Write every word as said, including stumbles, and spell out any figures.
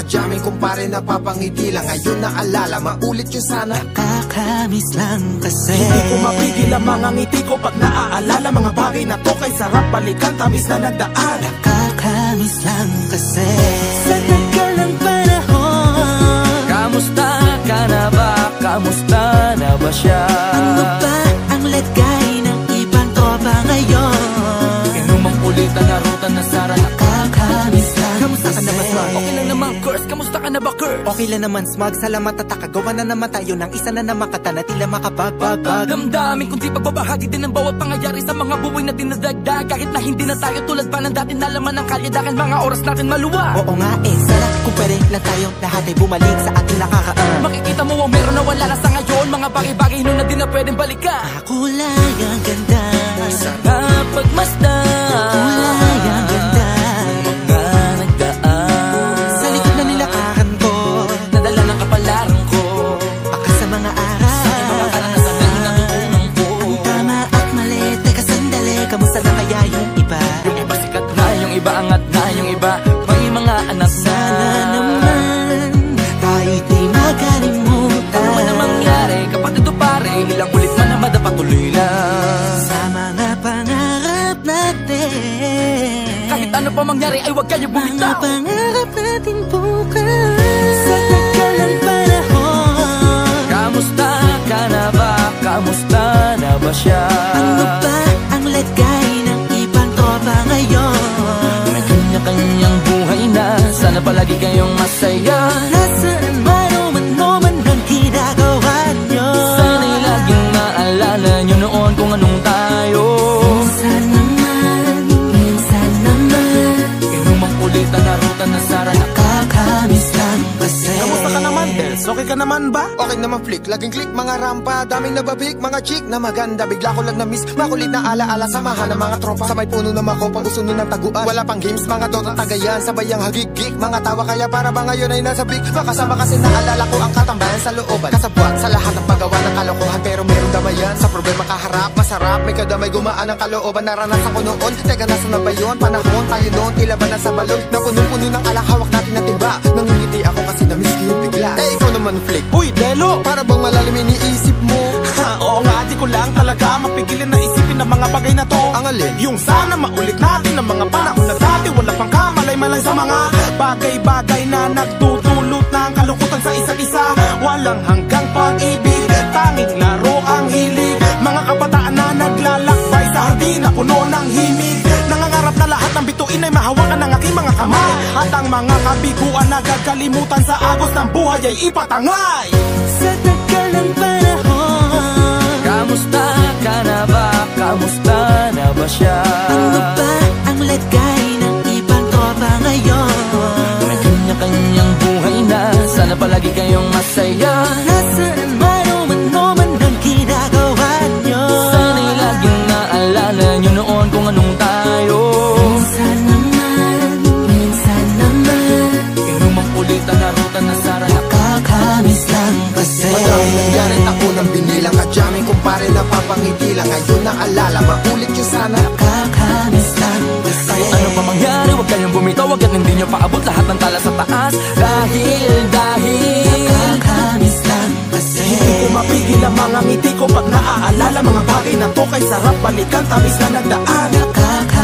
Kadyaming kumpare napapangiti lang. Ngayon naalala, maulit yun sana. Nakakamiss lang kasi. Hindi ko mapigil ang mga ngiti ko pag naaalala. Mga bagay na to kay sarap balikan, tamis na nagdaan. Nakakamiss lang kasi. Sa tagal ng panahon, kamusta ka na ba? Kamusta na ba siya? ano ba ang lagay ng ibang tropa ngayon? Inumang kulitan na ruta na Sara. Nakakamiss lang. Kamusta ka na ba, Smug? Okay lang naman, Curse. Kamusta ka na ba, Curse? Okay lang naman, Smug. Salamat at nakagawa na naman tayo ng isa na naman kata na tila makabagbag. Damdamin kundi pagbabahagi din ng bawat pangyayari sa mga buhay na dinadagdag. Kahit na hindi na tayo tulad pa ng dati na laman ng kalye. Dahil mga oras natin maluwa. Oo nga eh, sana kung pwede lang tayo lahat ay bumalik sa ating nakakaan. Makikita mo ang meron na wala na sa ngayon. Mga bagay-bagay nun na di na pwedeng balikan. Kulay ang ganda, sana pagmasdan. kulay ang ganda, Mga nagdaan sa likod na nilakaran ko, nadala ng kapalaran ko. baka sa mga aral, Mga karanasan na natutunan ko. ang tama at mali. Teka sandali, kamusta na kaya yung iba? Yung iba sikat na, yung iba angat na, yung iba may mga anak na. Sana naman tayo'y di makalimutan. Ano man ang mangyari kapag ito pare, ilang ulit man na madapatuloy lang. Sa mga pangarap natin, Kahit ano pa mangyari ay huwag kayo mga bumitaw. pangarap natin bukas. Sa tagal ng panahon, Kamusta ka na ba? Kamusta na ba siya? ano ba ang lagay ng ibang tropa ngayon? May kanya-kanyang buhay na, sana palagi kayong masaya. Nasaan man o mano man ang ginagawa nyo, Sana'y laging maalala nyo noon kung anong tayo. minsan naman, minsan naman, Inumang kulitan na ruta na Sara. nakakamiss lang kasi. Kamusta ka naman, Dels? Okay ka naman ba? Okay naman flick, laging click, mga rampa. Daming nababik, mga chick na maganda. Bigla ko lang na-miss, makulit na alaala. Samahan ng mga tropa, sa may puno na makopa, uso nun ng taguan. Wala pang games, mga dota tagayan. Sabay ang hagigik, mga tawa kaya para ba ngayon ay nasa big. Makasama kasi naalala ko ang katambayan sa looban. Kasabwat sa lahat ng paggawa ng kalokohan, pero meron damayan. Sa problema kaharap, masarap, may kadamay gumaan ang kalooban. Naranasan ko noon, teka nasa na ba yun? Panahon tayo noon, tila ba nasa balon? Na punong-puno ng alak, hawak natin na timba. Nangingiti ako kasi na-miss ko yung bigla. Eh, ikaw naman flick, Uy, Delo! para bang malalim iniisip mo? Ha, oo nga, di ko lang talaga mapigilin na isipin ang mga bagay na to. Ang alin? Yung sana maulit natin ang mga panahon na dati. Wala pang kamalay-malay sa mga bagay-bagay na nagdudulot ng kalukutan sa isa't isa. Walang hanggang pag-ibig, tanging laro ang hilig. Mga kabataan na naglalakbay sa hardin na puno ng himig. Nangangarap na lahat ng bituin ay mahawakan ng aking mga kamay. At ang mga kabiguan na gagalimutan sa agos ng buhay ay ipatangay. Sa tagal ng panahon, Kamusta ka na ba? Kamusta na ba siya? ano ba ang lagay ng ibang tropa ngayon? May kanya-kanyang buhay na, sana palagi kayong masaya. Nasaan man o mano man ang ginagawa nyo, Sana'y laging naalala nyo noon kung anong tayo. minsan naman, minsan naman, Inumang kulitan na ruta na Sara. nakakamiss lang kasi. Madaming nangyari, ako nang binilang. Kadyaming kumpare napapangiti lang. Ngayon naalala, maulit yun sana. Nakakamiss lang kasi. Ano pa mangyari, huwag kayong bumitaw. Hanggat hindi nyo paabot lahat ng tala sa taas. Dahil, dahil Nakakamiss lang kasi. Hindi ko mapigil ang mga ngiti ko pag naaalala. Mga bagay na to kay sarap balikan, tamis na nagdaan. Nakakamiss